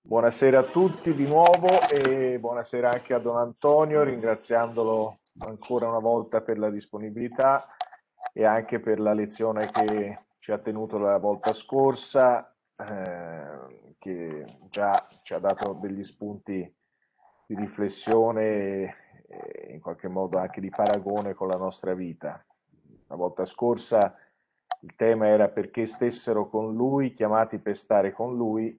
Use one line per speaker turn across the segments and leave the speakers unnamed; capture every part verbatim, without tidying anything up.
Buonasera a tutti di nuovo e buonasera anche a Don Antonio, ringraziandolo ancora una volta per la disponibilità e anche per la lezione che ci ha tenuto la volta scorsa, eh, che già ci ha dato degli spunti di riflessione e in qualche modo anche di paragone con la nostra vita. La volta scorsa il tema era perché stessero con lui, chiamati per stare con lui.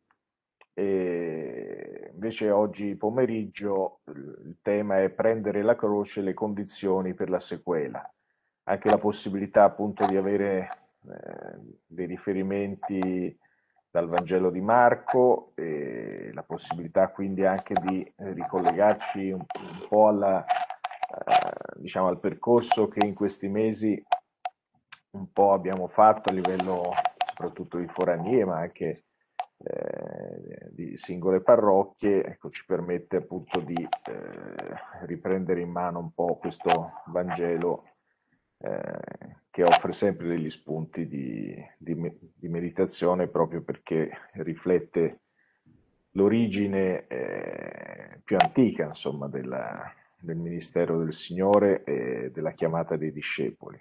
E invece oggi pomeriggio il tema è prendere la croce, le condizioni per la sequela. Anche la possibilità appunto di avere eh, dei riferimenti dal Vangelo di Marco e la possibilità quindi anche di eh, ricollegarci un, un po' alla, eh, diciamo, al percorso che in questi mesi un po' abbiamo fatto a livello soprattutto di foranie, ma anche eh, di singole parrocchie, ecco, ci permette appunto di eh, riprendere in mano un po' questo Vangelo eh, che offre sempre degli spunti di, di, di meditazione proprio perché riflette l'origine eh, più antica, insomma, della, del ministero del Signore e della chiamata dei discepoli.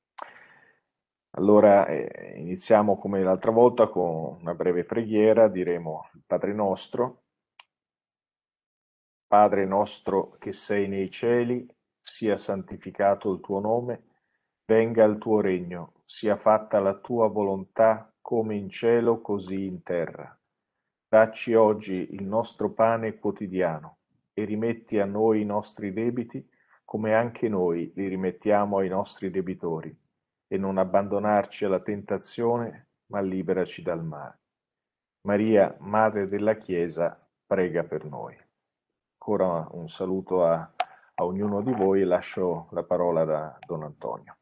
Allora eh, iniziamo come l'altra volta con una breve preghiera, diremo il Padre nostro. Padre nostro che sei nei cieli, sia santificato il tuo nome, venga il tuo regno, sia fatta la tua volontà come in cielo così in terra. Dacci oggi il nostro pane quotidiano e rimetti a noi i nostri debiti come anche noi li rimettiamo ai nostri debitori e non abbandonarci alla tentazione, ma liberaci dal male. Maria, Madre della Chiesa, prega per noi. Ancora un saluto a, a ognuno di voi e lascio la parola da Don Antonio.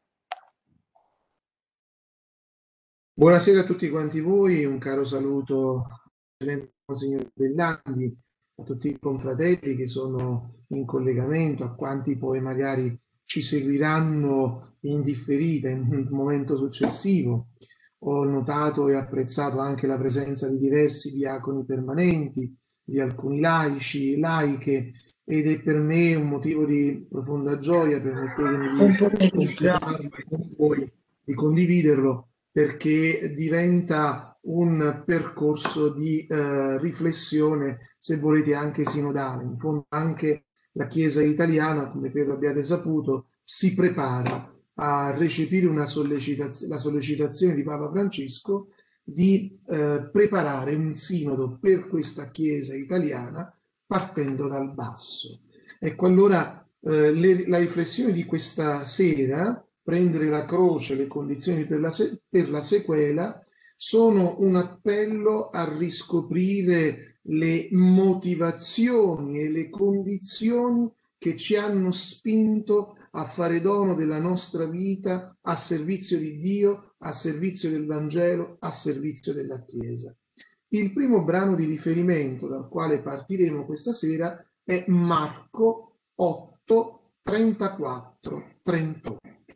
Buonasera a tutti quanti voi, un caro saluto al Monsignor Bellandi, a tutti i confratelli che sono in collegamento, a quanti poi magari ci seguiranno in differita in un momento successivo. Ho notato e apprezzato anche la presenza di diversi diaconi permanenti, di alcuni laici, laiche, ed è per me un motivo di profonda gioia, permettetemi di confidarlo con voi, di condividerlo, perché diventa un percorso di eh, riflessione, se volete anche sinodale. In fondo anche la Chiesa italiana, come credo abbiate saputo, si prepara a recepire una sollecitaz- la sollecitazione di Papa Francesco di eh, preparare un sinodo per questa Chiesa italiana partendo dal basso. Ecco, allora eh, le, la riflessione di questa sera, prendere la croce, le condizioni per la, se- per la sequela, sono un appello a riscoprire le motivazioni e le condizioni che ci hanno spinto a fare dono della nostra vita a servizio di Dio, a servizio del Vangelo, a servizio della Chiesa. Il primo brano di riferimento dal quale partiremo questa sera è Marco otto, trentaquattro, trentotto.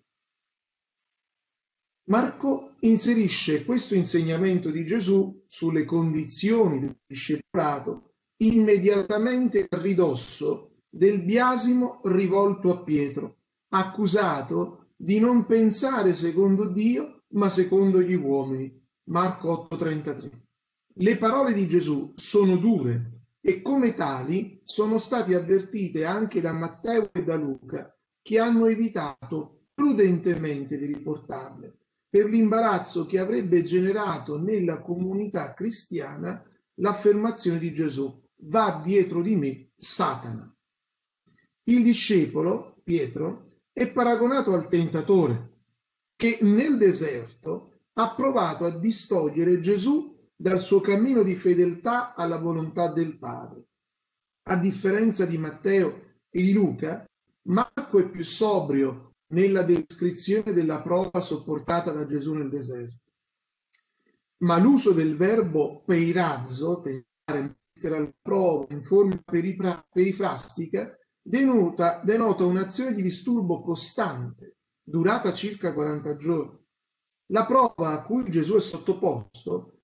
Marco inserisce questo insegnamento di Gesù sulle condizioni del discepolato immediatamente a ridosso del biasimo rivolto a Pietro, accusato di non pensare secondo Dio ma secondo gli uomini. Marco otto trentatré. Le parole di Gesù sono dure e come tali sono state avvertite anche da Matteo e da Luca, che hanno evitato prudentemente di riportarle per l'imbarazzo che avrebbe generato nella comunità cristiana l'affermazione di Gesù: va dietro di me Satana. Il discepolo, Pietro, è paragonato al tentatore che nel deserto ha provato a distogliere Gesù dal suo cammino di fedeltà alla volontà del Padre. A differenza di Matteo e di Luca, Marco è più sobrio nella descrizione della prova sopportata da Gesù nel deserto. Ma l'uso del verbo peirazzo, tentare, mettere alla prova in forma perifrastica, denota, denota un'azione di disturbo costante, durata circa quaranta giorni. La prova a cui Gesù è sottoposto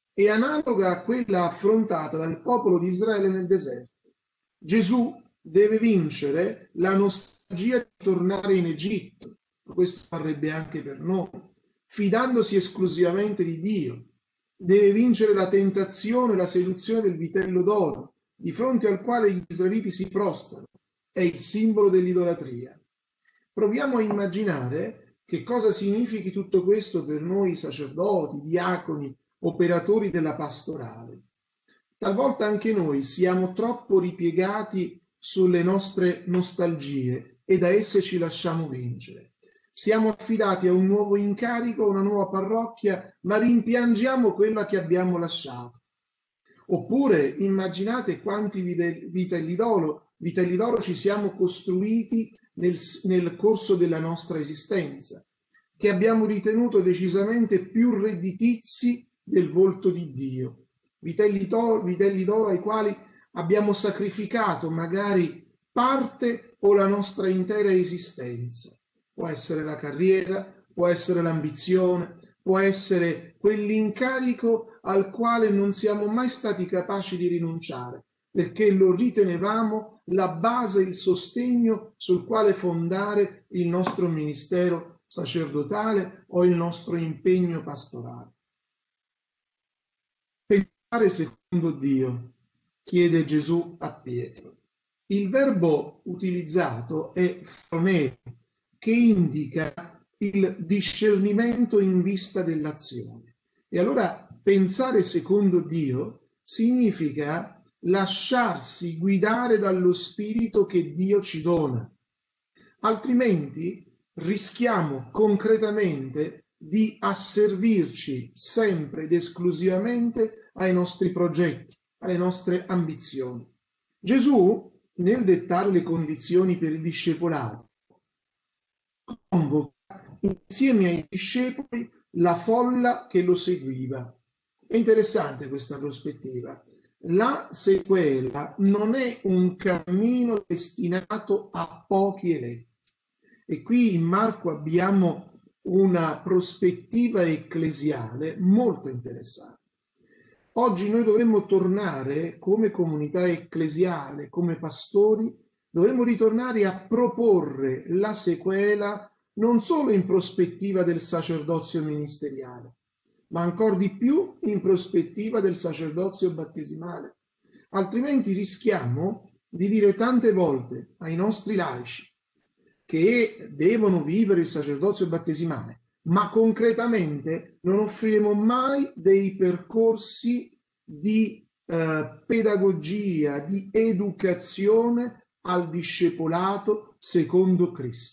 è analoga a quella affrontata dal popolo di Israele nel deserto. Gesù deve vincere la nostalgia di tornare in Egitto, questo varrebbe anche per noi, fidandosi esclusivamente di Dio. Deve vincere la tentazione, la seduzione del vitello d'oro, di fronte al quale gli israeliti si prostrano. È il simbolo dell'idolatria. Proviamo a immaginare che cosa significhi tutto questo per noi sacerdoti, diaconi, operatori della pastorale. Talvolta anche noi siamo troppo ripiegati sulle nostre nostalgie e da esse ci lasciamo vincere. Siamo affidati a un nuovo incarico, a una nuova parrocchia, ma rimpiangiamo quella che abbiamo lasciato. Oppure immaginate quanti vitelli d'oro, vitelli d'oro ci siamo costruiti nel, nel corso della nostra esistenza, che abbiamo ritenuto decisamente più redditizi del volto di Dio. Vitelli d'oro ai quali abbiamo sacrificato magari parte o la nostra intera esistenza. Può essere la carriera, può essere l'ambizione, può essere quell'incarico al quale non siamo mai stati capaci di rinunciare, perché lo ritenevamo la base, il sostegno sul quale fondare il nostro ministero sacerdotale o il nostro impegno pastorale. Pensare secondo Dio, chiede Gesù a Pietro. Il verbo utilizzato è phroneo, che indica il discernimento in vista dell'azione. E allora pensare secondo Dio significa lasciarsi guidare dallo spirito che Dio ci dona. Altrimenti rischiamo concretamente di asservirci sempre ed esclusivamente ai nostri progetti, alle nostre ambizioni. Gesù, nel dettare le condizioni per il discepolato, convoca insieme ai discepoli la folla che lo seguiva. È interessante questa prospettiva. La sequela non è un cammino destinato a pochi eletti. E qui in Marco abbiamo una prospettiva ecclesiale molto interessante. Oggi noi dovremmo tornare come comunità ecclesiale, come pastori, dovremmo ritornare a proporre la sequela non solo in prospettiva del sacerdozio ministeriale, ma ancora di più in prospettiva del sacerdozio battesimale. Altrimenti rischiamo di dire tante volte ai nostri laici che devono vivere il sacerdozio battesimale, ma concretamente non offriremo mai dei percorsi di eh, pedagogia, di educazione al discepolato secondo Cristo.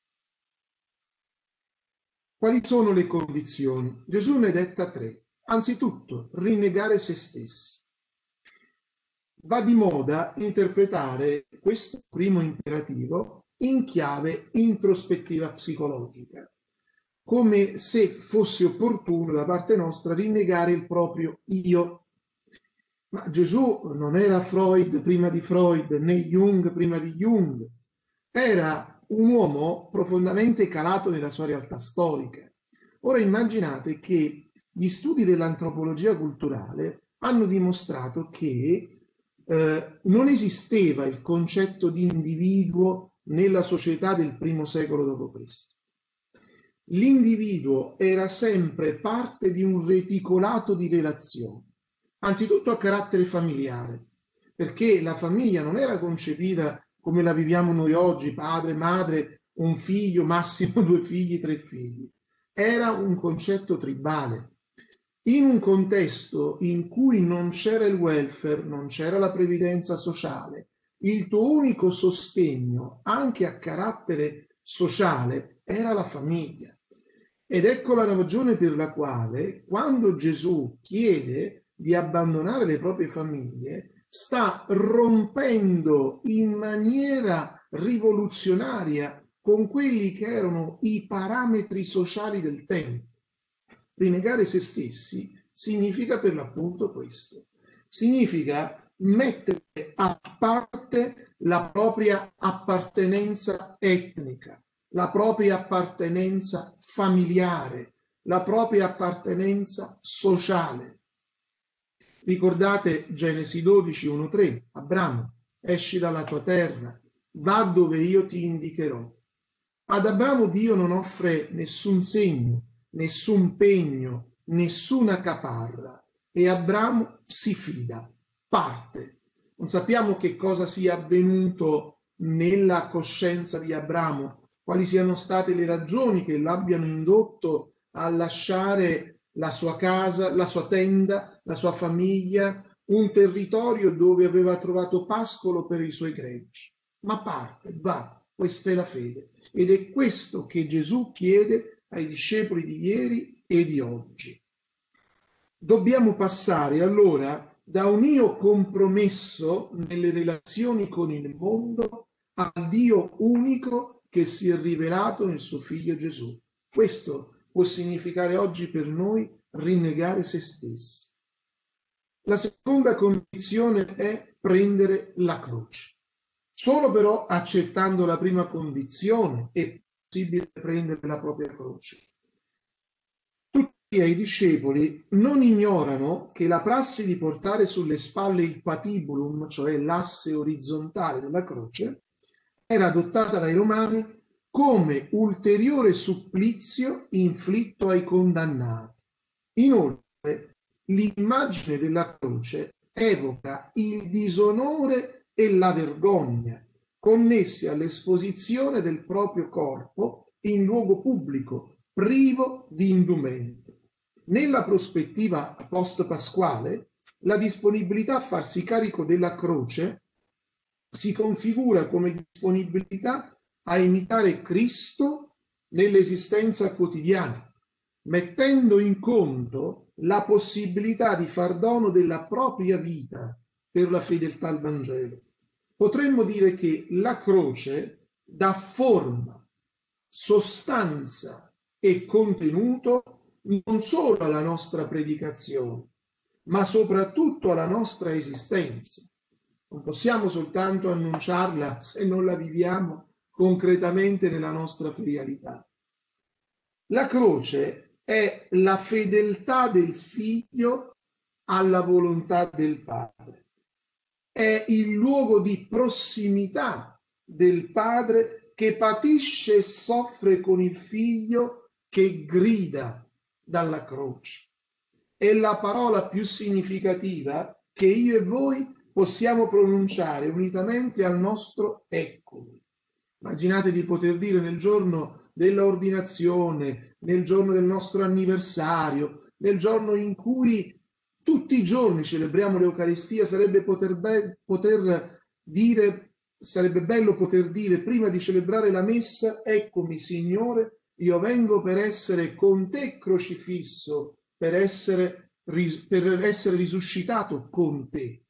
Quali sono le condizioni? Gesù ne detta tre. Anzitutto, rinnegare se stessi. Va di moda interpretare questo primo imperativo in chiave introspettiva psicologica, come se fosse opportuno da parte nostra rinnegare il proprio io. Ma Gesù non era Freud prima di Freud, né Jung prima di Jung. Era un uomo profondamente calato nella sua realtà storica. Ora immaginate che gli studi dell'antropologia culturale hanno dimostrato che eh, non esisteva il concetto di individuo nella società del primo secolo dopo Cristo. L'individuo era sempre parte di un reticolato di relazioni, anzitutto a carattere familiare, perché la famiglia non era concepita come la viviamo noi oggi, padre, madre, un figlio, massimo due figli, tre figli. Era un concetto tribale. In un contesto in cui non c'era il welfare, non c'era la previdenza sociale, il tuo unico sostegno, anche a carattere sociale, era la famiglia. Ed ecco la ragione per la quale, quando Gesù chiede di abbandonare le proprie famiglie, sta rompendo in maniera rivoluzionaria con quelli che erano i parametri sociali del tempo. Rinnegare se stessi significa per l'appunto questo. Significa mettere a parte la propria appartenenza etnica, la propria appartenenza familiare, la propria appartenenza sociale. Ricordate Genesi dodici, uno, tre, Abramo, esci dalla tua terra, va dove io ti indicherò. Ad Abramo Dio non offre nessun segno, nessun pegno, nessuna caparra, e Abramo si fida, parte. Non sappiamo che cosa sia avvenuto nella coscienza di Abramo, quali siano state le ragioni che l'abbiano indotto a lasciare la sua casa, la sua tenda, la sua famiglia, un territorio dove aveva trovato pascolo per i suoi greggi. Ma parte, va, questa è la fede. Ed è questo che Gesù chiede ai discepoli di ieri e di oggi. Dobbiamo passare allora da un io compromesso nelle relazioni con il mondo al Dio unico che si è rivelato nel suo figlio Gesù. Questo può significare oggi per noi rinnegare se stessi. La seconda condizione è prendere la croce. Solo però accettando la prima condizione è possibile prendere la propria croce. Tutti i discepoli non ignorano che la prassi di portare sulle spalle il patibulum, cioè l'asse orizzontale della croce, era adottata dai romani come ulteriore supplizio inflitto ai condannati. Inoltre, l'immagine della croce evoca il disonore e la vergogna connessi all'esposizione del proprio corpo in luogo pubblico, privo di indumento. Nella prospettiva post-pasquale, la disponibilità a farsi carico della croce si configura come disponibilità a imitare Cristo nell'esistenza quotidiana, mettendo in conto la possibilità di far dono della propria vita per la fedeltà al Vangelo. Potremmo dire che la croce dà forma, sostanza e contenuto non solo alla nostra predicazione, ma soprattutto alla nostra esistenza. Non possiamo soltanto annunciarla se non la viviamo concretamente nella nostra ferialità. La croce è la fedeltà del figlio alla volontà del padre. È il luogo di prossimità del padre che patisce e soffre con il figlio che grida dalla croce. È la parola più significativa che io e voi possiamo pronunciare unitamente al nostro eccomi. Immaginate di poter dire nel giorno dell'ordinazione, nel giorno del nostro anniversario, nel giorno in cui tutti i giorni celebriamo l'Eucaristia, sarebbe poter, be- poter dire, sarebbe bello poter dire prima di celebrare la messa: eccomi Signore, io vengo per essere con te crocifisso, per essere, per essere risuscitato con te.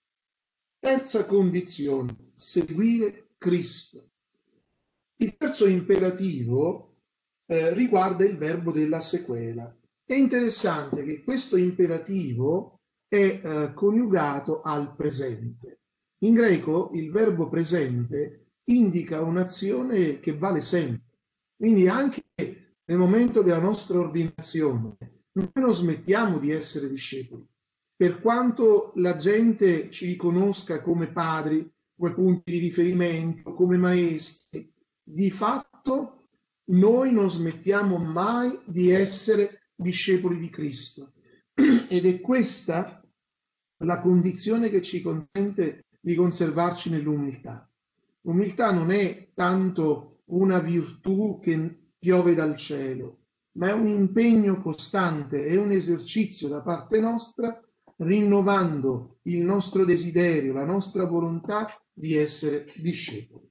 Terza condizione, seguire Cristo. Il terzo imperativo eh, riguarda il verbo della sequela. È interessante che questo imperativo è eh, coniugato al presente. In greco il verbo presente indica un'azione che vale sempre. Quindi anche nel momento della nostra ordinazione noi non smettiamo di essere discepoli. Per quanto la gente ci riconosca come padri, come punti di riferimento, come maestri, di fatto noi non smettiamo mai di essere discepoli di Cristo. Ed è questa la condizione che ci consente di conservarci nell'umiltà. L'umiltà non è tanto una virtù che piove dal cielo, ma è un impegno costante, è un esercizio da parte nostra, rinnovando il nostro desiderio, la nostra volontà di essere discepoli.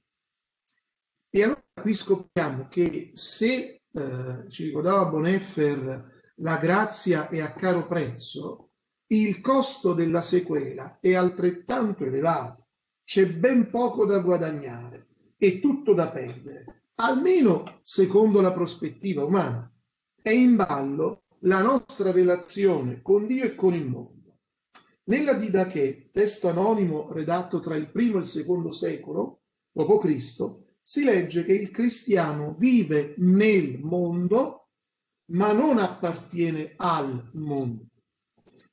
E allora qui scopriamo che se, eh, ci ricordava Bonhoeffer, la grazia è a caro prezzo, il costo della sequela è altrettanto elevato, c'è ben poco da guadagnare e tutto da perdere, almeno secondo la prospettiva umana. È in ballo la nostra relazione con Dio e con il mondo. Nella Didache, testo anonimo redatto tra il primo e il secondo secolo dopo Cristo, si legge che il cristiano vive nel mondo, ma non appartiene al mondo.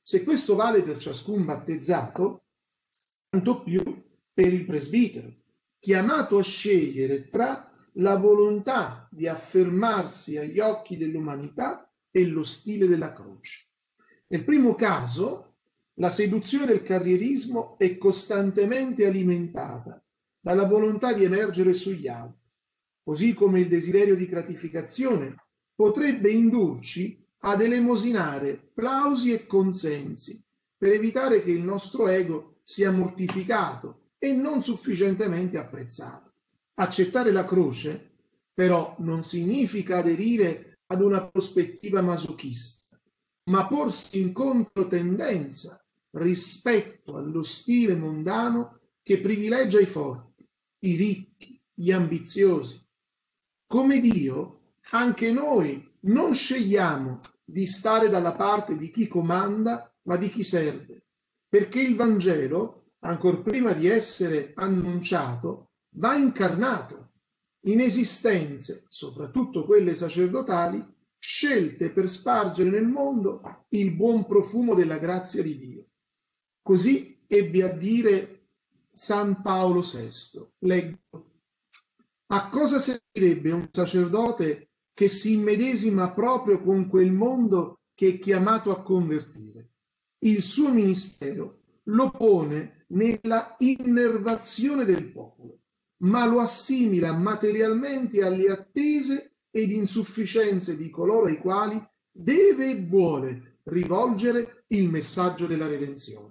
Se questo vale per ciascun battezzato, tanto più per il presbitero, chiamato a scegliere tra la volontà di affermarsi agli occhi dell'umanità e lo stile della croce. Nel primo caso, la seduzione del carrierismo è costantemente alimentata dalla volontà di emergere sugli altri, così come il desiderio di gratificazione potrebbe indurci ad elemosinare plausi e consensi per evitare che il nostro ego sia mortificato e non sufficientemente apprezzato. Accettare la croce, però, non significa aderire ad una prospettiva masochista, ma porsi in controtendenza rispetto allo stile mondano che privilegia i forti, i ricchi, gli ambiziosi. Come Dio, anche noi non scegliamo di stare dalla parte di chi comanda, ma di chi serve, perché il Vangelo, ancor prima di essere annunciato, va incarnato in esistenze, soprattutto quelle sacerdotali, scelte per spargere nel mondo il buon profumo della grazia di Dio. Così ebbe a dire San Paolo sesto. Leggo. A cosa servirebbe un sacerdote che si immedesima proprio con quel mondo che è chiamato a convertire? Il suo ministero lo pone nella innervazione del popolo, ma lo assimila materialmente alle attese ed insufficienze di coloro ai quali deve e vuole rivolgere il messaggio della redenzione.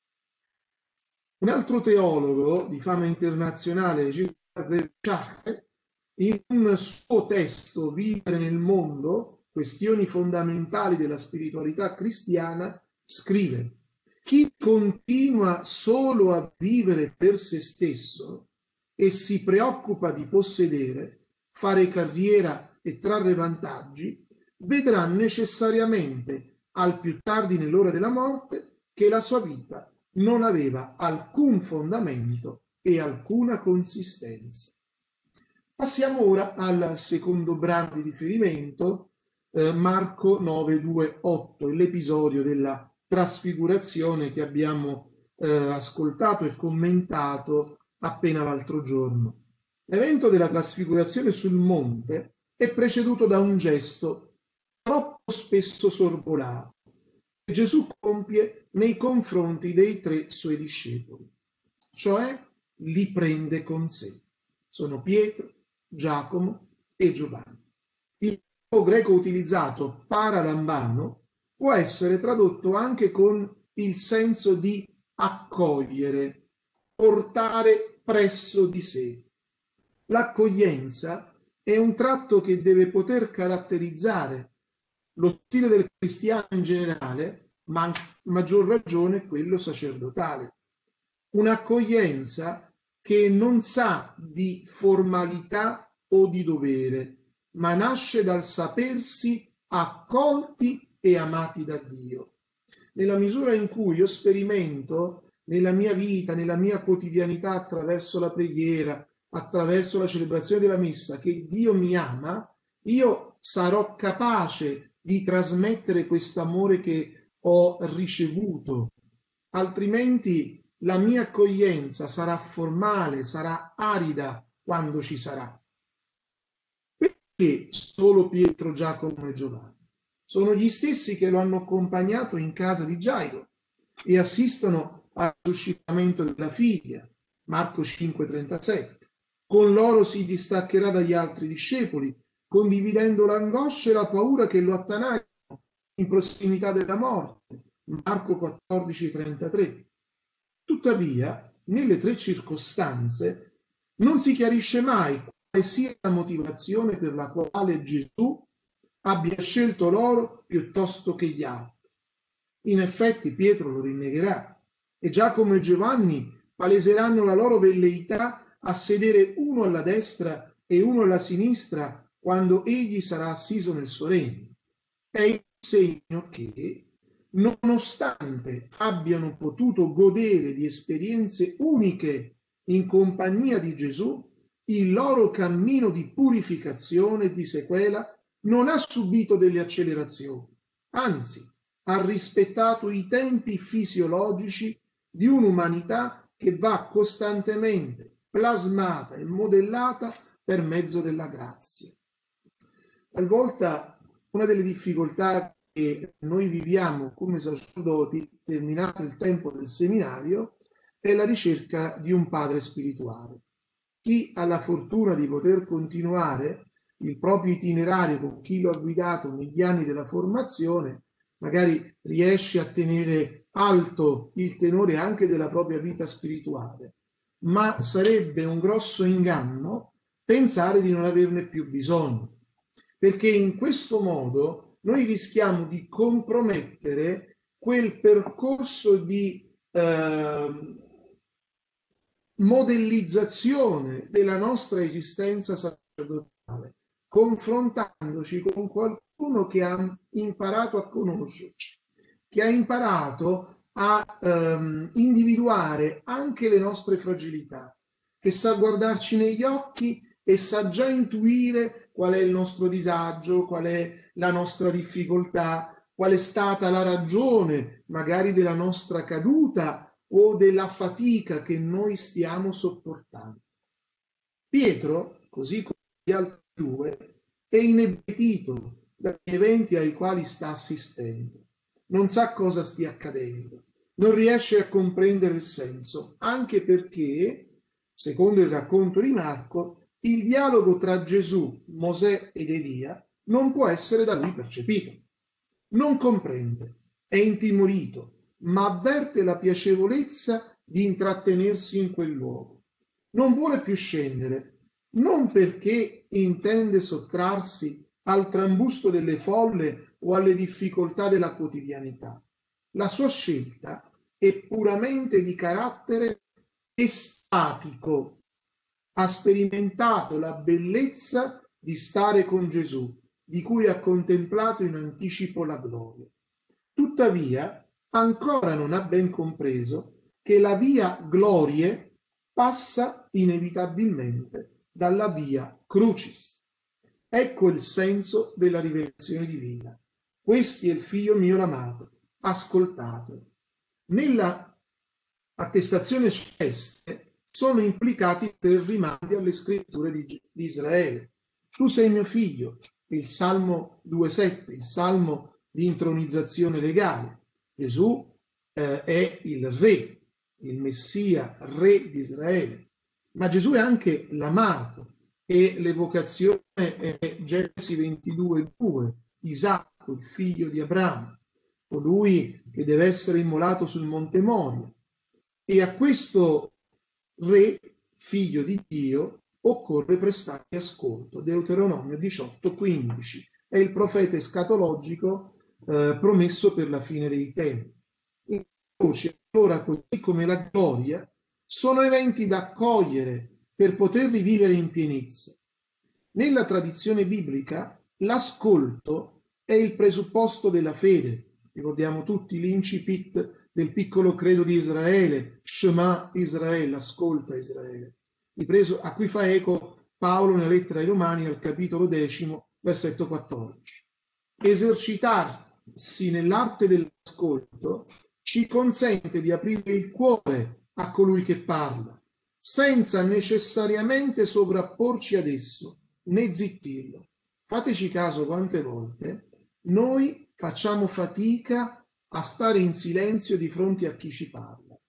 Un altro teologo di fama internazionale, in un suo testo Vivere nel mondo, questioni fondamentali della spiritualità cristiana, scrive: chi continua solo a vivere per se stesso e si preoccupa di possedere, fare carriera e trarre vantaggi, vedrà necessariamente, al più tardi nell'ora della morte, che la sua vita non aveva alcun fondamento e alcuna consistenza. Passiamo ora al secondo brano di riferimento, eh, Marco nove, due, otto, l'episodio della trasfigurazione che abbiamo eh, ascoltato e commentato appena l'altro giorno. L'evento della trasfigurazione sul monte è preceduto da un gesto troppo spesso sorvolato che Gesù compie nei confronti dei tre suoi discepoli, cioè li prende con sé. Sono Pietro, Giacomo e Giovanni. Il verbo greco utilizzato paralambano può essere tradotto anche con il senso di accogliere, portare presso di sé. L'accoglienza è un tratto che deve poter caratterizzare lo stile del cristiano in generale, ma a maggior ragione quello sacerdotale. Un'accoglienza che non sa di formalità o di dovere, ma nasce dal sapersi accolti e amati da Dio. Nella misura in cui io sperimento nella mia vita, nella mia quotidianità, attraverso la preghiera, attraverso la celebrazione della messa, che Dio mi ama, io sarò capace di trasmettere questo amore che ho ricevuto. Altrimenti la mia accoglienza sarà formale, sarà arida quando ci sarà. Perché solo Pietro, Giacomo e Giovanni? Sono gli stessi che lo hanno accompagnato in casa di Gairo e assistono al suscitamento della figlia, Marco cinque trentasette. Con loro si distaccherà dagli altri discepoli, condividendo l'angoscia e la paura che lo attanagliano in prossimità della morte, Marco quattordici trentatré. Tuttavia, nelle tre circostanze non si chiarisce mai quale sia la motivazione per la quale Gesù abbia scelto loro piuttosto che gli altri. In effetti Pietro lo rinnegherà e Giacomo e Giovanni paleseranno la loro velleità a sedere uno alla destra e uno alla sinistra quando egli sarà assiso nel suo regno. È il segno che, nonostante abbiano potuto godere di esperienze uniche in compagnia di Gesù, il loro cammino di purificazione e di sequela non ha subito delle accelerazioni, anzi ha rispettato i tempi fisiologici di un'umanità che va costantemente plasmata e modellata per mezzo della grazia. Talvolta una delle difficoltà che noi viviamo come sacerdoti, terminato il tempo del seminario, è la ricerca di un padre spirituale. Chi ha la fortuna di poter continuare il proprio itinerario con chi lo ha guidato negli anni della formazione, magari riesce a tenere alto il tenore anche della propria vita spirituale, ma sarebbe un grosso inganno pensare di non averne più bisogno, perché in questo modo noi rischiamo di compromettere quel percorso di eh, modellizzazione della nostra esistenza sacerdotale, confrontandoci con qualcuno che ha imparato a conoscerci, che ha imparato a ehm, individuare anche le nostre fragilità, che sa guardarci negli occhi e sa già intuire qual è il nostro disagio, qual è la nostra difficoltà, qual è stata la ragione magari della nostra caduta o della fatica che noi stiamo sopportando. Pietro, così come gli altri due, è inebetito dagli eventi ai quali sta assistendo. Non sa cosa stia accadendo, non riesce a comprendere il senso, anche perché, secondo il racconto di Marco, il dialogo tra Gesù, Mosè ed Elia non può essere da lui percepito. Non comprende, è intimorito, ma avverte la piacevolezza di intrattenersi in quel luogo. Non vuole più scendere, non perché intende sottrarsi al trambusto delle folle o alle difficoltà della quotidianità. La sua scelta è puramente di carattere estatico. Ha sperimentato la bellezza di stare con Gesù, di cui ha contemplato in anticipo la gloria. Tuttavia, ancora non ha ben compreso che la via glorie passa inevitabilmente dalla via crucis. Ecco il senso della rivelazione divina. Questi è il figlio mio amato, ascoltatelo. Nella attestazione celeste sono implicati tre rimandi alle scritture di, di Israele. Tu sei mio figlio, il Salmo due sette, il Salmo di intronizzazione legale. Gesù eh, è il re, il Messia, re di Israele, ma Gesù è anche l'amato e l'evocazione è Genesi ventidue due, Isacco, il figlio di Abramo, colui che deve essere immolato sul Monte Moria. E a questo re, figlio di Dio, occorre prestargli ascolto. Deuteronomio diciotto quindici è il profeta escatologico eh, promesso per la fine dei tempi. Le croci, allora, così come la gloria, sono eventi da accogliere per poterli vivere in pienezza. Nella tradizione biblica l'ascolto è il presupposto della fede. Ricordiamo tutti l'incipit del piccolo credo di Israele, Shema Israele, ascolta Israele, ripreso, a cui fa eco Paolo nella lettera ai Romani al capitolo decimo, versetto quattordici. Esercitarsi nell'arte dell'ascolto ci consente di aprire il cuore a colui che parla, senza necessariamente sovrapporci ad esso, né zittirlo. Fateci caso quante volte noi facciamo fatica a stare in silenzio di fronte a chi ci parla.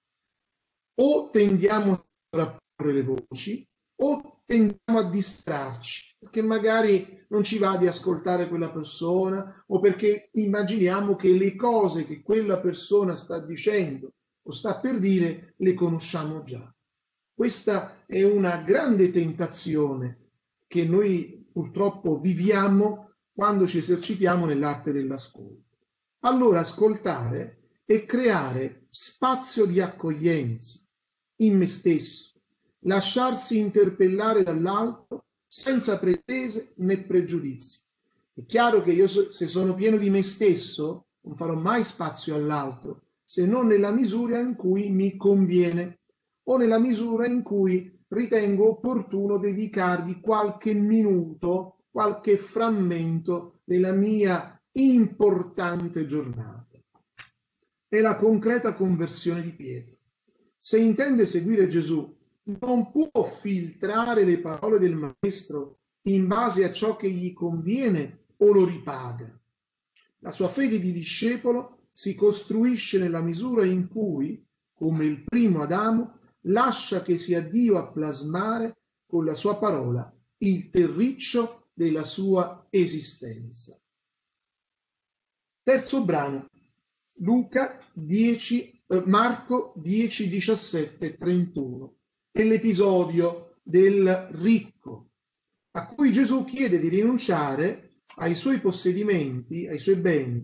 O tendiamo a sovrapporre le voci, o tendiamo a distrarci, perché magari non ci va di ascoltare quella persona, o perché immaginiamo che le cose che quella persona sta dicendo o sta per dire le conosciamo già. Questa è una grande tentazione che noi purtroppo viviamo quando ci esercitiamo nell'arte dell'ascolto. Allora ascoltare è creare spazio di accoglienza in me stesso, lasciarsi interpellare dall'altro senza pretese né pregiudizi. È chiaro che io se sono pieno di me stesso non farò mai spazio all'altro, se non nella misura in cui mi conviene o nella misura in cui ritengo opportuno dedicargli qualche minuto, qualche frammento della mia importante giornata. è la concreta conversione di Pietro. Se intende seguire Gesù, non può filtrare le parole del Maestro in base a ciò che gli conviene o lo ripaga. La sua fede di discepolo si costruisce nella misura in cui, come il primo Adamo, lascia che sia Dio a plasmare con la sua parola il terriccio della sua esistenza. Terzo brano, Luca dieci, eh, Marco dieci, diciassette, trentuno, è l'episodio del ricco, a cui Gesù chiede di rinunciare ai suoi possedimenti, ai suoi beni,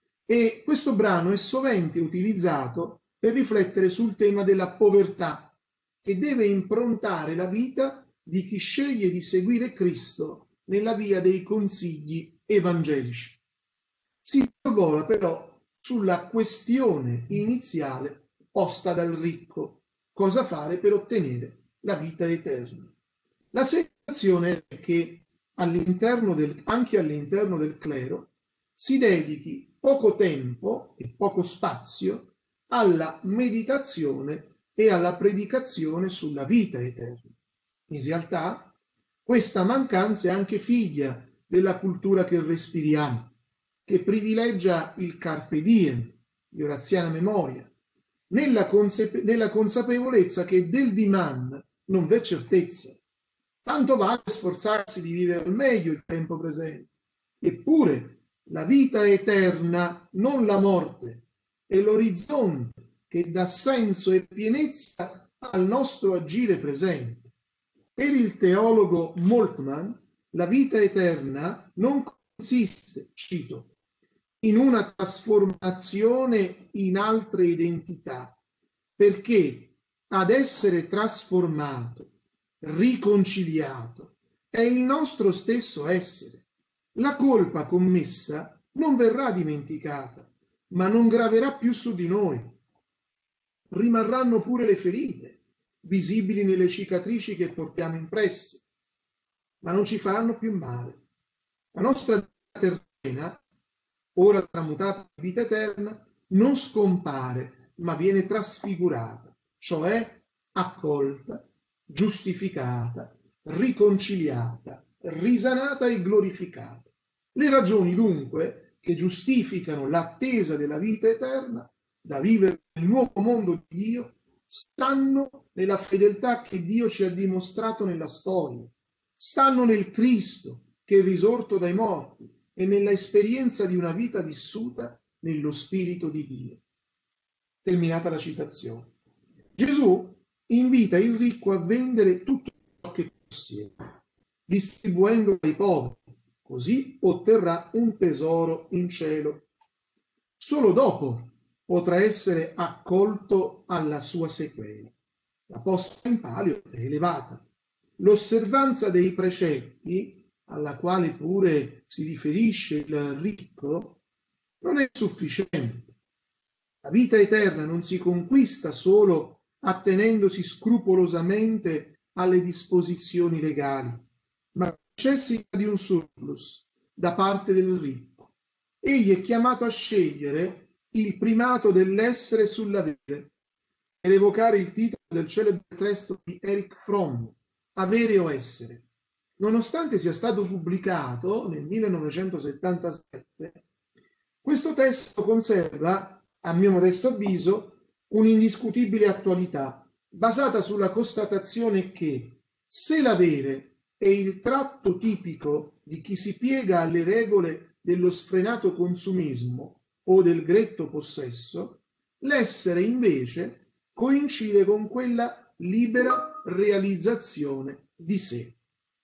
e questo brano è sovente utilizzato per riflettere sul tema della povertà, che deve improntare la vita di chi sceglie di seguire Cristo nella via dei consigli evangelici. Si sorvola però sulla questione iniziale posta dal ricco: cosa fare per ottenere la vita eterna? La sensazione è che all'interno del, anche all'interno del clero si dedichi poco tempo e poco spazio alla meditazione e alla predicazione sulla vita eterna. In realtà, questa mancanza è anche figlia della cultura che respiriamo, che privilegia il carpe diem, di oraziana memoria, nella, consape- nella consapevolezza che del dimani non v'è certezza. Tanto vale sforzarsi di vivere al meglio il tempo presente. Eppure la vita eterna, non la morte, è l'orizzonte che dà senso e pienezza al nostro agire presente. Per il teologo Moltmann, la vita eterna non consiste, cito, in una trasformazione in altre identità, perché ad essere trasformato, riconciliato, è il nostro stesso essere. La colpa commessa non verrà dimenticata, ma non graverà più su di noi. Rimarranno pure le ferite, visibili nelle cicatrici che portiamo impresse, ma non ci faranno più male. La nostra vita terrena, ora tramutata in vita eterna, non scompare, ma viene trasfigurata, cioè accolta, giustificata, riconciliata, risanata e glorificata. Le ragioni, dunque, che giustificano l'attesa della vita eterna, da vivere nel nuovo mondo di Dio, stanno nella fedeltà che Dio ci ha dimostrato nella storia, stanno nel Cristo che è risorto dai morti e nella esperienza di una vita vissuta nello Spirito di Dio. Terminata la citazione. Gesù invita il ricco a vendere tutto ciò che possiede, distribuendolo ai poveri, così otterrà un tesoro in cielo. Solo dopo potrà essere accolto alla sua sequela. La posta in palio è elevata. L'osservanza dei precetti, alla quale pure si riferisce il ricco, non è sufficiente. La vita eterna non si conquista solo attenendosi scrupolosamente alle disposizioni legali, ma necessita di un surplus da parte del ricco. Egli è chiamato a scegliere il primato dell'essere sull'avere ed evocare il titolo del celebre testo di Erich Fromm, Avere o essere. Nonostante sia stato pubblicato nel millenovecentosettantasette, questo testo conserva, a mio modesto avviso, un'indiscutibile attualità, basata sulla constatazione che se l'avere è il tratto tipico di chi si piega alle regole dello sfrenato consumismo o del gretto possesso, l'essere invece coincide con quella libera realizzazione di sé.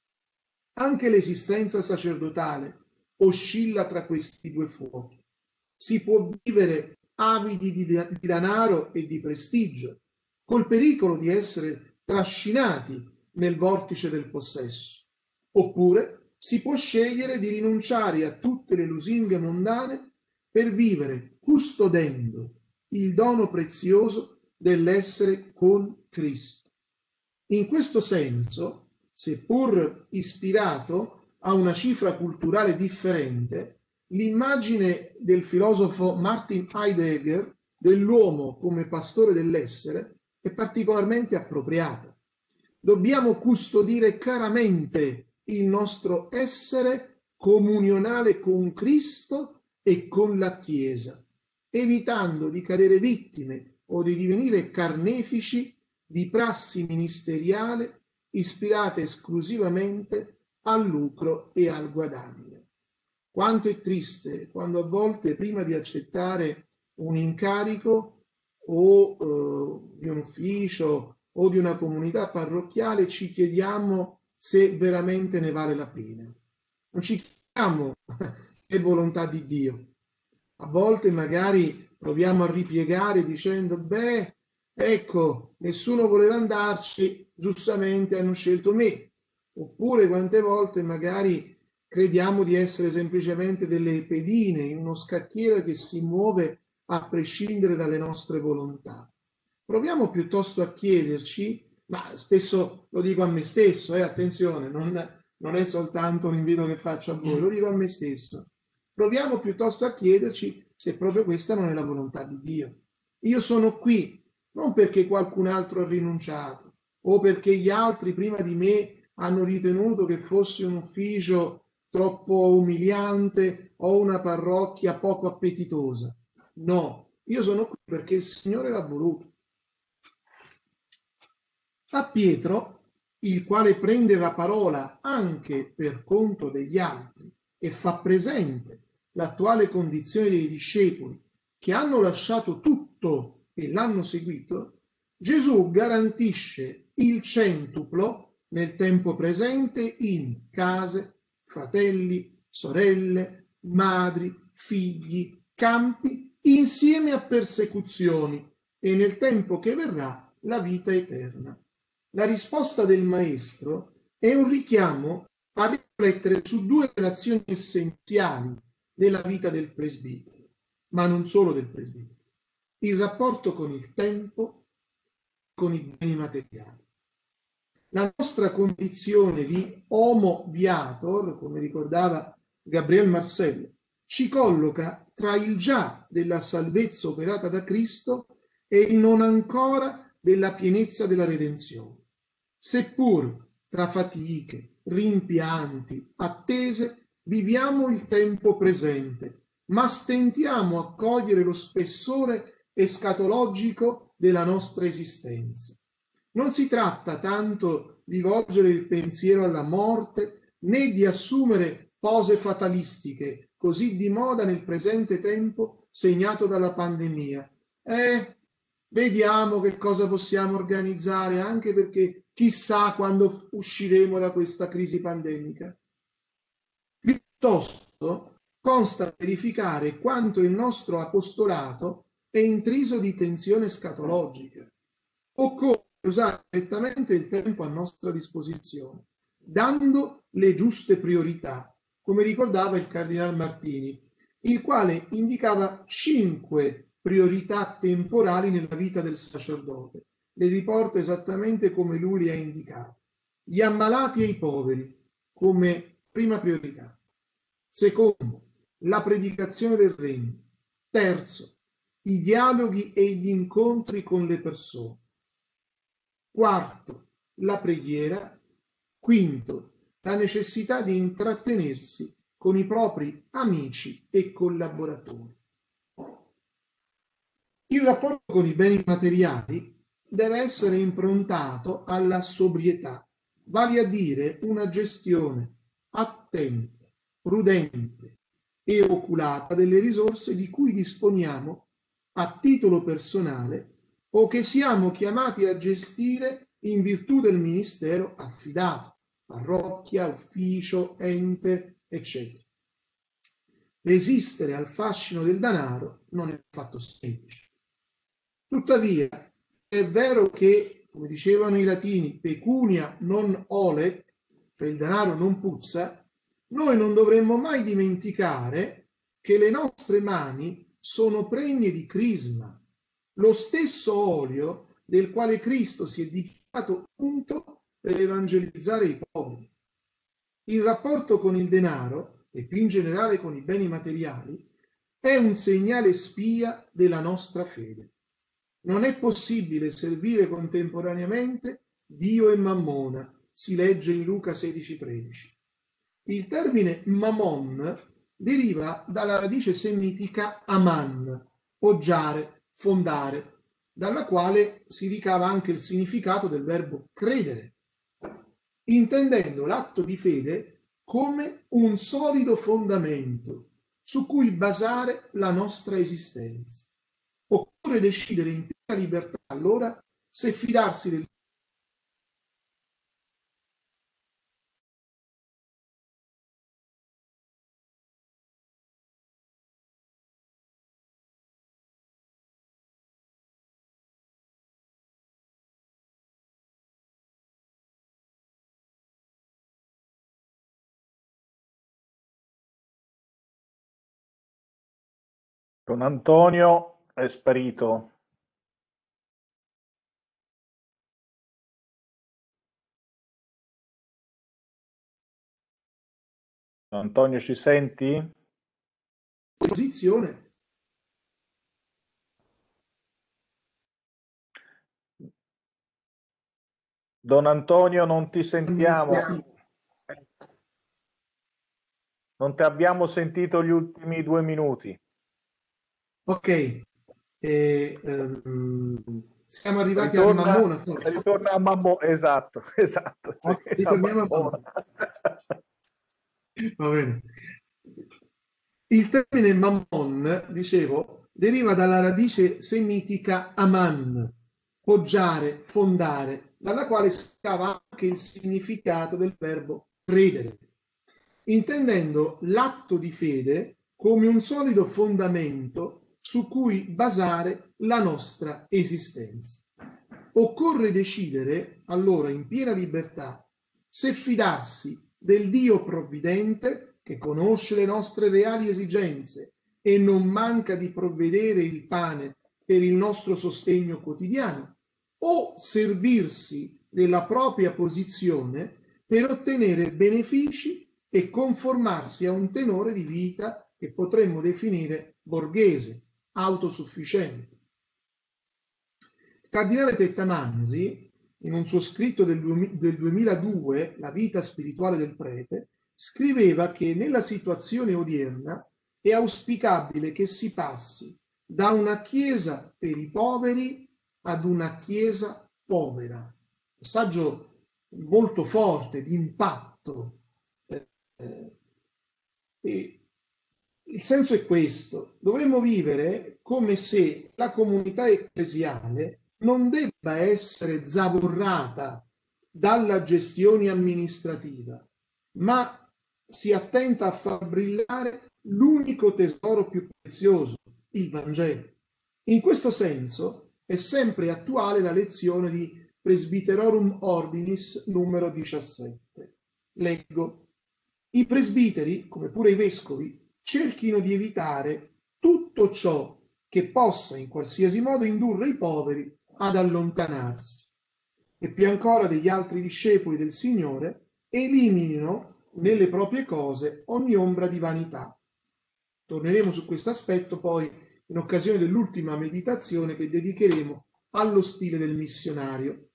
Anche l'esistenza sacerdotale oscilla tra questi due fuochi. Si può vivere avidi di, di denaro e di prestigio, col pericolo di essere trascinati nel vortice del possesso, oppure si può scegliere di rinunciare a tutte le lusinghe mondane per vivere custodendo il dono prezioso dell'essere con Cristo. In questo senso, seppur ispirato a una cifra culturale differente, l'immagine del filosofo Martin Heidegger dell'uomo come pastore dell'essere è particolarmente appropriata. Dobbiamo custodire caramente il nostro essere comunionale con Cristo e con la Chiesa, evitando di cadere vittime o di divenire carnefici di prassi ministeriale ispirate esclusivamente al lucro e al guadagno. Quanto è triste quando a volte prima di accettare un incarico o eh, di un ufficio o di una comunità parrocchiale ci chiediamo se veramente ne vale la pena. Non ci chiediamo se è volontà di Dio. A volte magari proviamo a ripiegare dicendo, beh, ecco, nessuno voleva andarci, giustamente hanno scelto me. Oppure quante volte magari crediamo di essere semplicemente delle pedine in uno scacchiere che si muove a prescindere dalle nostre volontà. Proviamo piuttosto a chiederci, ma spesso lo dico a me stesso, eh, attenzione, non, non è soltanto un invito che faccio a voi, lo dico a me stesso. Proviamo piuttosto a chiederci se proprio questa non è la volontà di Dio. Io sono qui non perché qualcun altro ha rinunciato o perché gli altri prima di me hanno ritenuto che fosse un ufficio troppo umiliante o una parrocchia poco appetitosa. No, io sono qui perché il Signore l'ha voluto. A Pietro, il quale prende la parola anche per conto degli altri e fa presente l'attuale condizione dei discepoli che hanno lasciato tutto e l'hanno seguito, Gesù garantisce il centuplo nel tempo presente in case, fratelli, sorelle, madri, figli, campi, insieme a persecuzioni e nel tempo che verrà la vita eterna. La risposta del Maestro è un richiamo a riflettere su due relazioni essenziali della vita del presbitero, ma non solo del presbitero: il rapporto con il tempo, con i beni materiali. La nostra condizione di homo viator, come ricordava Gabriel Marcel, ci colloca tra il già della salvezza operata da Cristo e il non ancora della pienezza della redenzione. Seppur tra fatiche, rimpianti, attese, viviamo il tempo presente, ma stentiamo a cogliere lo spessore escatologico della nostra esistenza. Non si tratta tanto di volgere il pensiero alla morte, né di assumere pose fatalistiche, così di moda nel presente tempo segnato dalla pandemia. Eh, vediamo che cosa possiamo organizzare, anche perché chissà quando usciremo da questa crisi pandemica. Piuttosto consta verificare quanto il nostro apostolato è intriso di tensione scatologica. Occorre usare correttamente il tempo a nostra disposizione, dando le giuste priorità, come ricordava il Cardinal Martini, il quale indicava cinque priorità temporali nella vita del sacerdote. Le riporto esattamente come lui le ha indicate. Gli ammalati e i poveri come prima priorità. Secondo, la predicazione del regno. Terzo, i dialoghi e gli incontri con le persone. Quarto, la preghiera. Quinto, la necessità di intrattenersi con i propri amici e collaboratori. Il rapporto con i beni materiali deve essere improntato alla sobrietà, vale a dire una gestione attenta, prudente e oculata delle risorse di cui disponiamo a titolo personale o che siamo chiamati a gestire in virtù del ministero affidato, parrocchia, ufficio, ente, eccetera. Resistere al fascino del denaro non è affatto semplice. Tuttavia, è vero che, come dicevano i latini, pecunia non olet, cioè il denaro non puzza, noi non dovremmo mai dimenticare che le nostre mani sono pregne di crisma, lo stesso olio del quale Cristo si è dichiarato unto per evangelizzare i poveri. Il rapporto con il denaro, e più in generale con i beni materiali, è un segnale spia della nostra fede. Non è possibile servire contemporaneamente Dio e Mammona, si legge in Luca sedici tredici. Il termine Mammon deriva dalla radice semitica aman, poggiare, fondare, dalla quale si ricava anche il significato del verbo credere, intendendo l'atto di fede come un solido fondamento su cui basare la nostra esistenza. Occorre decidere in piena libertà, allora, se fidarsi del
Don Antonio è sparito. Don Antonio, ci senti?
posizione.
Don Antonio, non ti sentiamo. Non ti abbiamo sentito gli ultimi due minuti.
Ok, e, ehm, siamo arrivati
Ritorna,
a Mammona forse.
ritorna a Mammona, esatto, esatto. Sì,
Ok, ritorniamo a
Mammona.
Va bene. Il termine Mammon, dicevo, deriva dalla radice semitica aman, poggiare, fondare, dalla quale si scava anche il significato del verbo credere, intendendo l'atto di fede come un solido fondamento su cui basare la nostra esistenza. Occorre decidere, allora, in piena libertà, se fidarsi del Dio provvidente, che conosce le nostre reali esigenze e non manca di provvedere il pane per il nostro sostegno quotidiano, o servirsi della propria posizione per ottenere benefici e conformarsi a un tenore di vita che potremmo definire borghese, autosufficiente. Il cardinale Tettamanzi, in un suo scritto del, del duemiladue, La vita spirituale del prete, scriveva che nella situazione odierna è auspicabile che si passi da una chiesa per i poveri ad una chiesa povera. Messaggio molto forte, di impatto. Eh, e il senso è questo: dovremmo vivere come se la comunità ecclesiale non debba essere zavorrata dalla gestione amministrativa, ma si attenta a far brillare l'unico tesoro più prezioso, il Vangelo. In questo senso è sempre attuale la lezione di Presbyterorum Ordinis numero diciassette. Leggo: i presbiteri, come pure i vescovi, cerchino di evitare tutto ciò che possa in qualsiasi modo indurre i poveri ad allontanarsi, e più ancora degli altri discepoli del Signore, eliminino nelle proprie cose ogni ombra di vanità. Torneremo su questo aspetto poi in occasione dell'ultima meditazione che dedicheremo allo stile del missionario.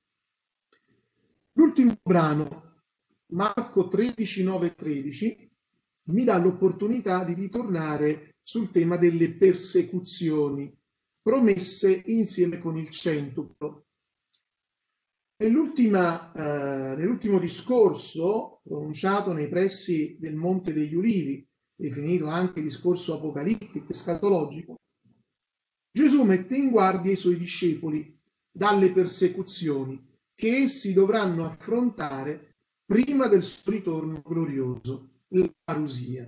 L'ultimo brano, Marco tredici, nove e tredici, mi dà l'opportunità di ritornare sul tema delle persecuzioni promesse insieme con il centuplo. Nell'ultima, eh, nell'ultimo discorso pronunciato nei pressi del Monte degli Ulivi, definito anche discorso apocalittico e scatologico, Gesù mette in guardia i suoi discepoli dalle persecuzioni che essi dovranno affrontare prima del suo ritorno glorioso, la parusia.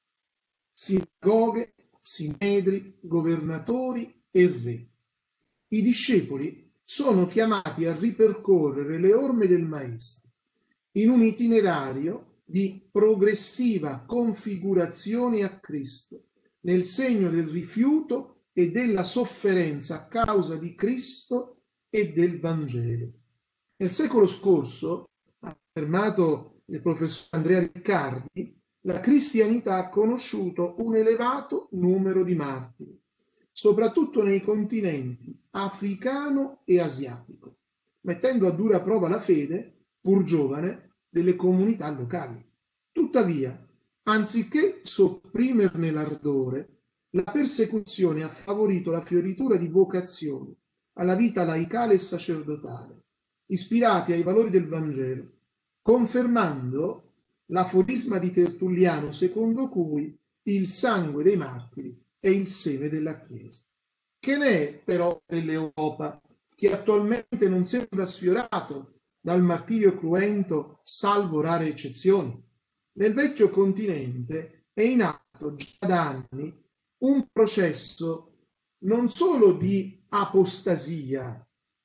Sinagoghe, sinedri, governatori e re. I discepoli sono chiamati a ripercorrere le orme del Maestro in un itinerario di progressiva configurazione a Cristo, nel segno del rifiuto e della sofferenza a causa di Cristo e del Vangelo. Nel secolo scorso, ha affermato il professor Andrea Riccardi, la cristianità ha conosciuto un elevato numero di martiri, soprattutto nei continenti africano e asiatico, mettendo a dura prova la fede, pur giovane, delle comunità locali. Tuttavia, anziché sopprimerne l'ardore, la persecuzione ha favorito la fioritura di vocazioni alla vita laicale e sacerdotale, ispirati ai valori del Vangelo, confermando l'aforisma di Tertulliano secondo cui il sangue dei martiri è il seme della Chiesa. Che ne è però dell'Europa, che attualmente non sembra sfiorato dal martirio cruento, salvo rare eccezioni? Nel vecchio continente è in atto già da anni un processo non solo di apostasia,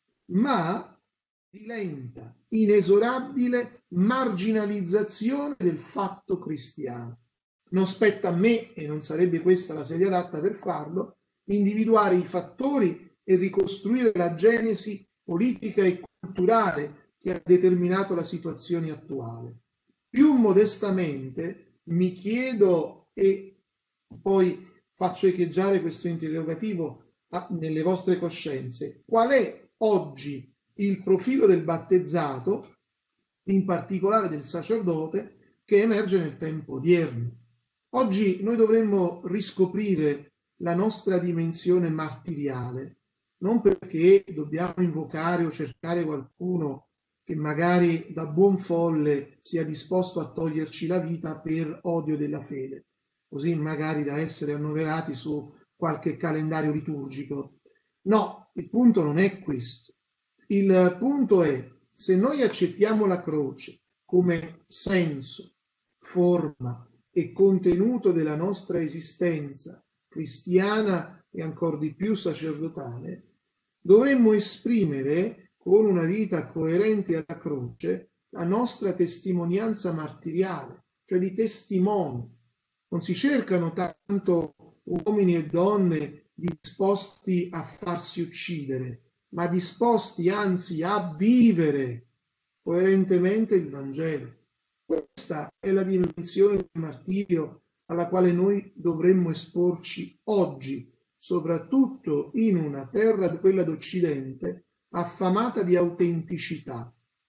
ma di lenta, inesorabile marginalizzazione del fatto cristiano. Non spetta a me, e non sarebbe questa la sede adatta per farlo, individuare i fattori e ricostruire la genesi politica e culturale che ha determinato la situazione attuale. Più modestamente mi chiedo, e poi faccio echeggiare questo interrogativo nelle vostre coscienze, qual è oggi il profilo del battezzato, in particolare del sacerdote, che emerge nel tempo odierno. Oggi noi dovremmo riscoprire la nostra dimensione martiriale, non perché dobbiamo invocare o cercare qualcuno che magari da buon folle sia disposto a toglierci la vita per odio della fede, così magari da essere annoverati su qualche calendario liturgico. No, il punto non è questo. Il punto è, se noi accettiamo la croce come senso, forma e contenuto della nostra esistenza cristiana e ancor di più sacerdotale, dovremmo esprimere con una vita coerente alla croce la nostra testimonianza martiriale, cioè di testimoni. Non si cercano tanto uomini e donne disposti a farsi uccidere, ma disposti anzi a vivere coerentemente il Vangelo. Questa è la dimensione del martirio alla quale noi dovremmo esporci oggi, soprattutto in una terra, quella d'Occidente, affamata di autenticità.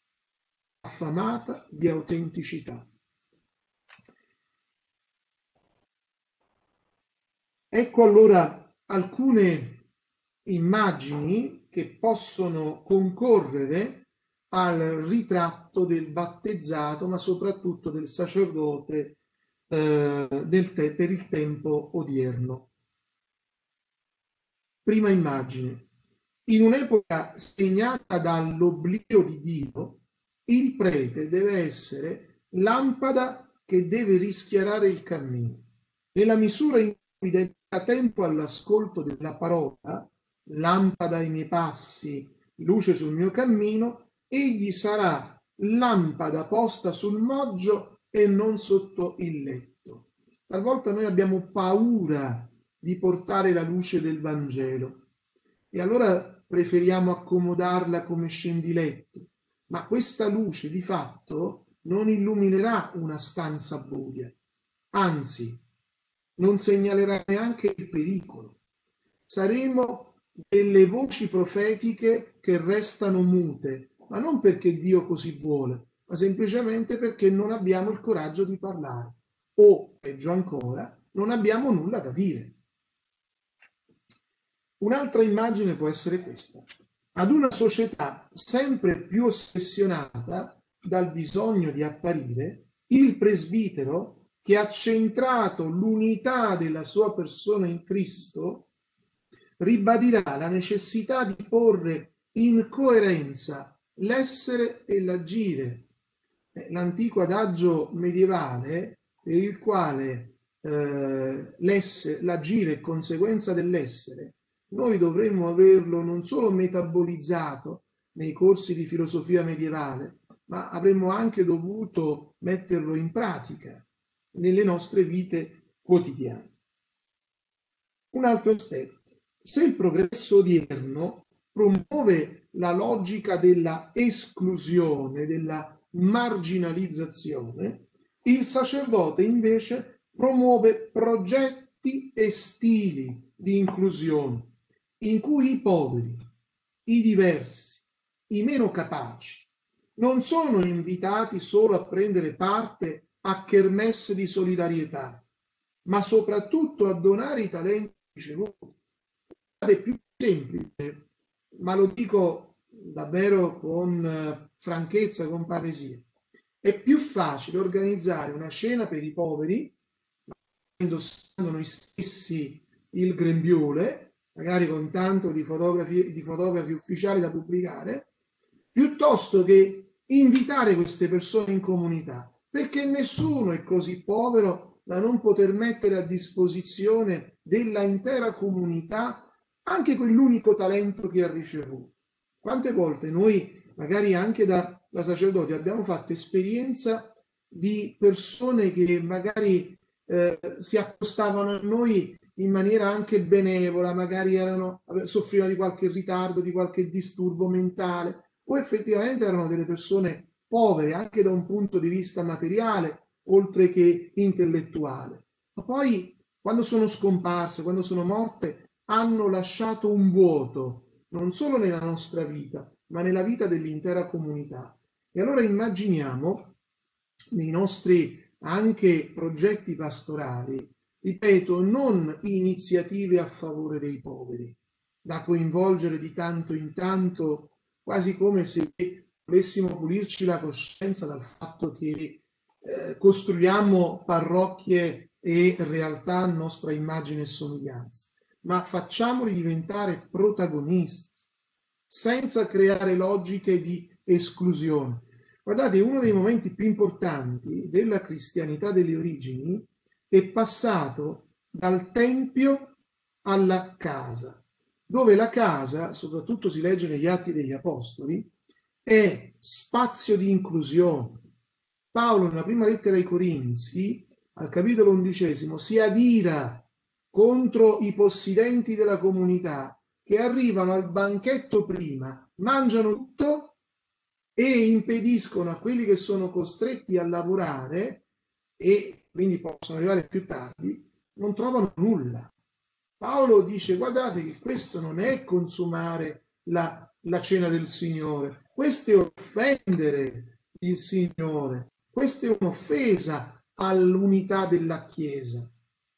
Affamata di autenticità. Ecco allora alcune immagini che possono concorrere al ritratto del battezzato, ma soprattutto del sacerdote eh, del te- per il tempo odierno. Prima immagine. In un'epoca segnata dall'oblio di Dio, il prete deve essere lampada che deve rischiarare il cammino. Nella misura in cui dedica tempo all'ascolto della parola, lampada ai miei passi, luce sul mio cammino, egli sarà lampada posta sul moggio e non sotto il letto. Talvolta noi abbiamo paura di portare la luce del Vangelo e allora preferiamo accomodarla come scendiletto, ma questa luce di fatto non illuminerà una stanza buia, anzi non segnalerà neanche il pericolo. Saremo delle voci profetiche che restano mute, ma non perché Dio così vuole, ma semplicemente perché non abbiamo il coraggio di parlare o, peggio ancora, non abbiamo nulla da dire. Un'altra immagine può essere questa. Ad una società sempre più ossessionata dal bisogno di apparire, il presbitero, che ha centrato l'unità della sua persona in Cristo, ribadirà la necessità di porre in coerenza l'essere e l'agire. L'antico adagio medievale per il quale eh, l'agire è conseguenza dell'essere, noi dovremmo averlo non solo metabolizzato nei corsi di filosofia medievale, ma avremmo anche dovuto metterlo in pratica nelle nostre vite quotidiane. Un altro aspetto. Se il progresso odierno promuove la logica della esclusione, della marginalizzazione, Il sacerdote invece promuove progetti e stili di inclusione in cui i poveri, i diversi, i meno capaci non sono invitati solo a prendere parte a kermesse di solidarietà, ma soprattutto a donare i talenti ricevuti. È più semplice, ma lo dico davvero con franchezza, con paresia. È più facile organizzare una cena per i poveri, indossando noi stessi il grembiule, magari con tanto di fotografi, di fotografi ufficiali da pubblicare, piuttosto che invitare queste persone in comunità, perché nessuno è così povero da non poter mettere a disposizione della intera comunità anche quell'unico talento che ha ricevuto. Quante volte noi, magari anche da, da sacerdoti, abbiamo fatto esperienza di persone che magari eh, si accostavano a noi in maniera anche benevola, magari erano, soffrivano di qualche ritardo, di qualche disturbo mentale, o effettivamente erano delle persone povere anche da un punto di vista materiale, oltre che intellettuale. Ma poi, quando sono scomparse, quando sono morte, hanno lasciato un vuoto, non solo nella nostra vita, ma nella vita dell'intera comunità. E allora immaginiamo nei nostri anche progetti pastorali, ripeto, non iniziative a favore dei poveri, da coinvolgere di tanto in tanto, quasi come se volessimo pulirci la coscienza dal fatto che eh, costruiamo parrocchie e realtà a nostra immagine e somiglianza, ma facciamoli diventare protagonisti, senza creare logiche di esclusione. Guardate, uno dei momenti più importanti della cristianità delle origini è passato dal tempio alla casa, dove la casa, soprattutto si legge negli Atti degli Apostoli, è spazio di inclusione. Paolo, nella prima lettera ai Corinzi, al capitolo undicesimo, si adira contro i possidenti della comunità che arrivano al banchetto prima, mangiano tutto e impediscono a quelli che sono costretti a lavorare e quindi possono arrivare più tardi, non trovano nulla. Paolo dice: guardate che questo non è consumare la, la cena del Signore, questo è offendere il Signore, questa è un'offesa all'unità della Chiesa.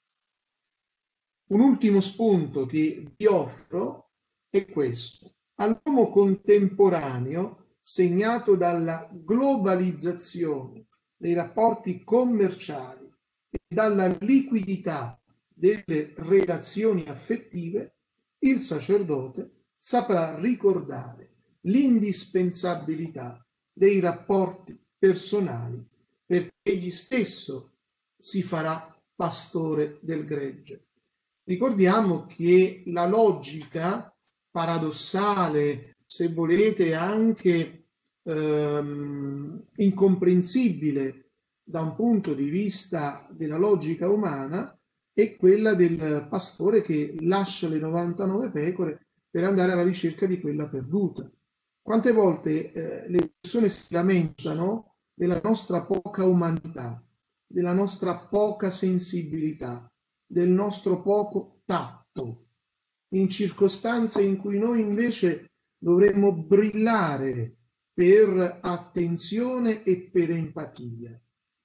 Un ultimo spunto che vi offro è questo. All'uomo contemporaneo, segnato dalla globalizzazione dei rapporti commerciali e dalla liquidità delle relazioni affettive, il sacerdote saprà ricordare l'indispensabilità dei rapporti personali, perché egli stesso si farà pastore del gregge. Ricordiamo che la logica paradossale, se volete anche ehm, incomprensibile da un punto di vista della logica umana, è quella del pastore che lascia le novantanove pecore per andare alla ricerca di quella perduta. Quante volte eh, le persone si lamentano della nostra poca umanità, della nostra poca sensibilità, del nostro poco tatto, in circostanze in cui noi invece dovremmo brillare per attenzione e per empatia.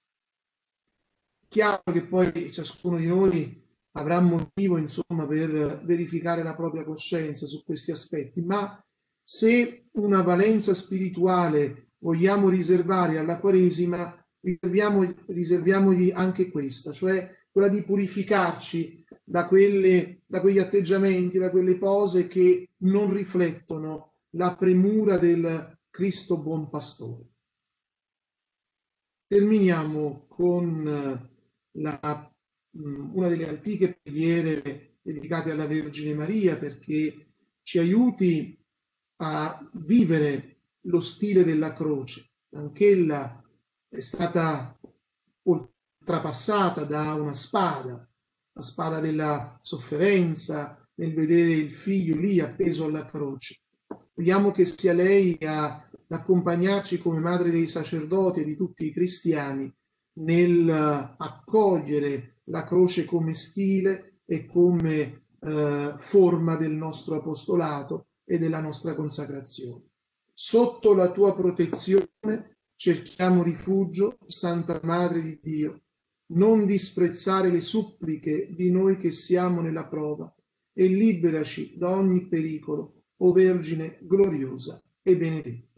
Chiaro che poi ciascuno di noi avrà motivo, insomma, per verificare la propria coscienza su questi aspetti, ma se una valenza spirituale vogliamo riservare alla Quaresima, riserviamo, riserviamogli anche questa, cioè quella di purificarci da, quelle, da quegli atteggiamenti, da quelle pose che non riflettono la premura del Cristo buon pastore. Terminiamo con la, una delle antiche preghiere dedicate alla Vergine Maria, perché ci aiuti a vivere lo stile della croce. Anch'ella è stata oltrepassata da una spada, la spada della sofferenza, nel vedere il figlio lì appeso alla croce. Vogliamo che sia lei a accompagnarci come madre dei sacerdoti e di tutti i cristiani nel accogliere la croce come stile e come eh, forma del nostro apostolato e della nostra consacrazione. Sotto la tua protezione cerchiamo rifugio, Santa Madre di Dio. Non disprezzare le suppliche di noi che siamo nella prova e liberaci da ogni pericolo, o Vergine gloriosa e benedetta.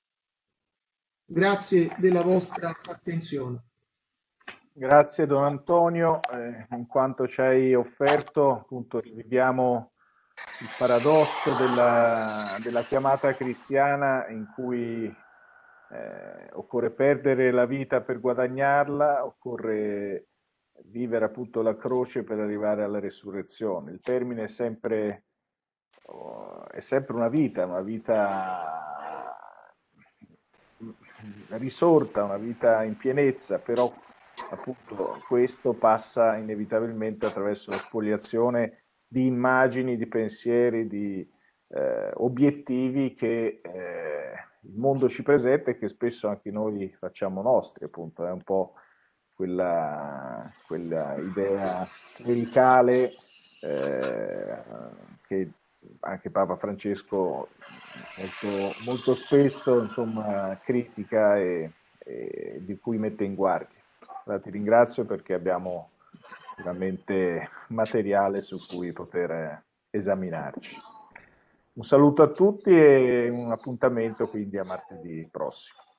Grazie della vostra attenzione.
Grazie Don Antonio, eh, in quanto ci hai offerto, appunto, riviviamo il paradosso della, della chiamata cristiana in cui eh, occorre perdere la vita per guadagnarla, occorre vivere appunto la croce per arrivare alla resurrezione. Il termine è sempre, oh, è sempre una vita, una vita risorta, una vita in pienezza, però appunto questo passa inevitabilmente attraverso la spoliazione di immagini, di pensieri, di eh, obiettivi che eh, il mondo ci presenta e che spesso anche noi facciamo nostri, appunto, è un po' quella, quella idea clericale eh, che anche Papa Francesco molto, molto spesso insomma, critica e, e di cui mette in guardia. Allora, ti ringrazio perché abbiamo veramente materiale su cui poter esaminarci. Un saluto a tutti e un appuntamento quindi a martedì prossimo.